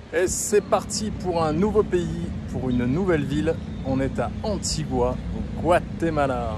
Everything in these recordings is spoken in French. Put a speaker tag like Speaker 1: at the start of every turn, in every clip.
Speaker 1: Et c'est parti pour un nouveau pays, pour une nouvelle ville. On est à Antigua, au Guatemala.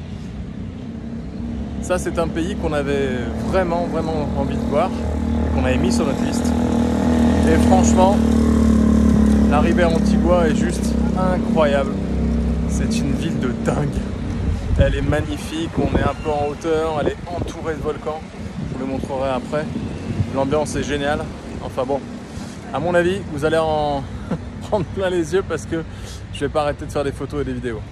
Speaker 1: Ça, c'est un pays qu'on avait vraiment envie de voir, qu'on avait mis sur notre liste. Et franchement, l'arrivée à Antigua est juste incroyable. C'est une ville de dingue. Elle est magnifique, on est un peu en hauteur, elle est entourée de volcans. Je vous le montrerai après. L'ambiance est géniale. Enfin bon, à mon avis, vous allez en prendre plein les yeux parce que je vais pas arrêter de faire des photos et des vidéos.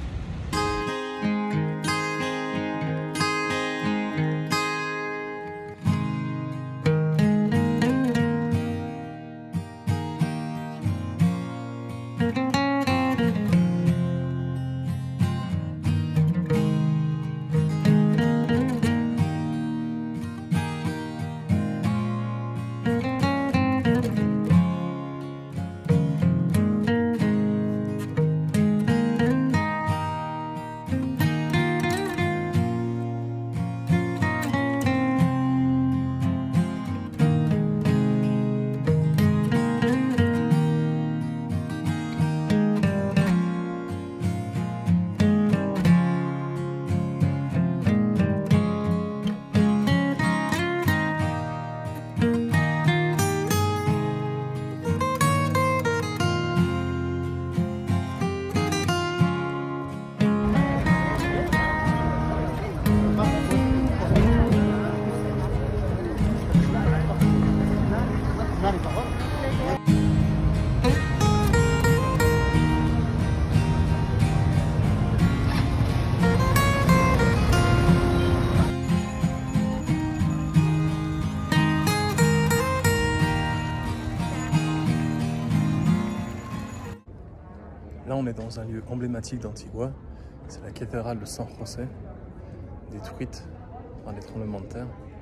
Speaker 1: Là, on est dans un lieu emblématique d'Antigua. C'est la cathédrale de San José, détruite par les tremblements de terre.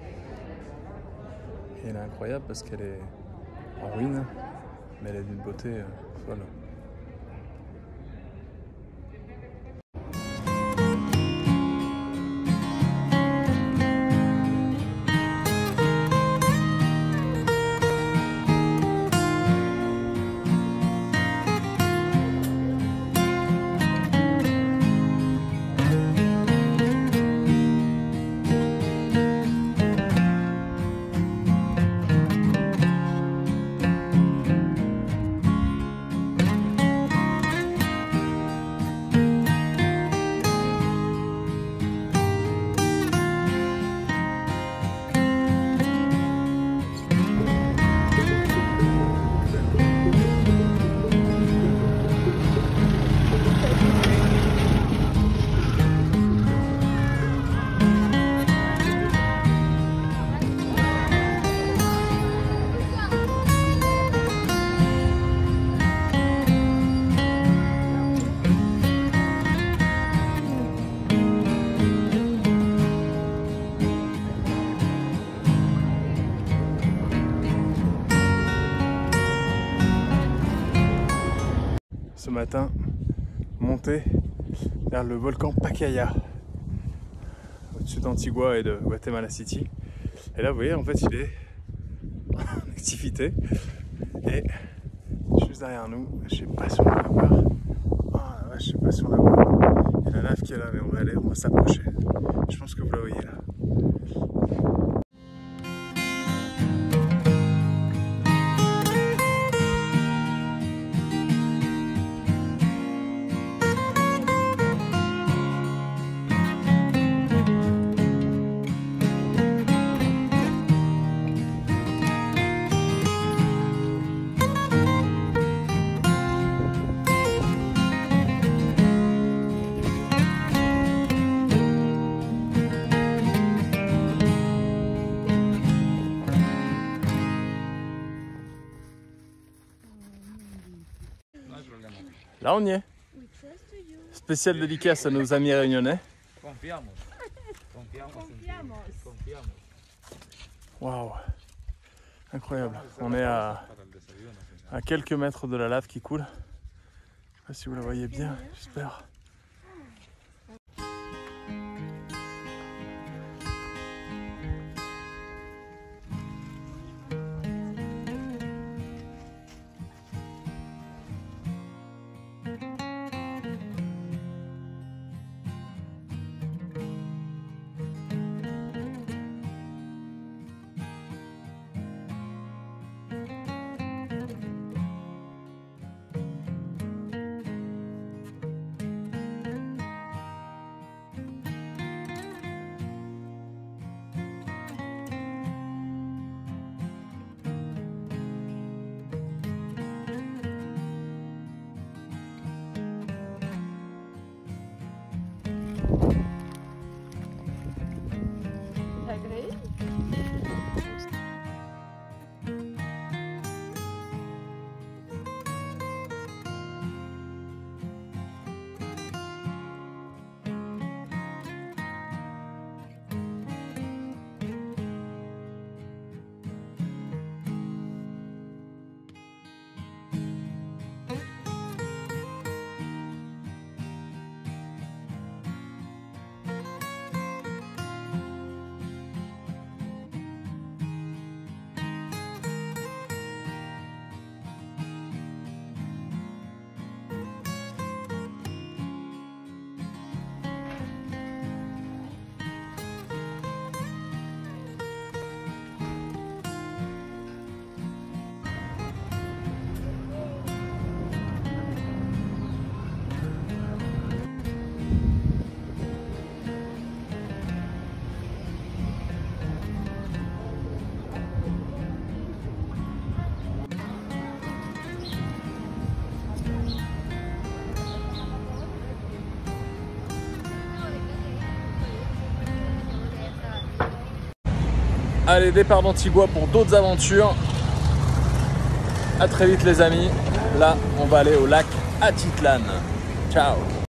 Speaker 1: Et elle est incroyable parce qu'elle est en ruine, mais elle est d'une beauté folle. Ce matin, monter vers le volcan Pacaya, au-dessus d'Antigua et de Guatemala City. Et là, vous voyez, en fait, il est en activité. Et juste derrière nous, je sais pas si on va la voir. Oh la vache, je sais pas si on la voit. Il y a la lave qui est là, mais on va s'approcher. Je pense que vous la voyez là. Là, on y est. Spécial dédicace à nos amis réunionnais. Waouh, incroyable. On est à quelques mètres de la lave qui coule. Je sais pas si vous la voyez bien, j'espère. Allez, départ d'Antigua pour d'autres aventures. À très vite les amis. Là, on va aller au lac Atitlan. Ciao.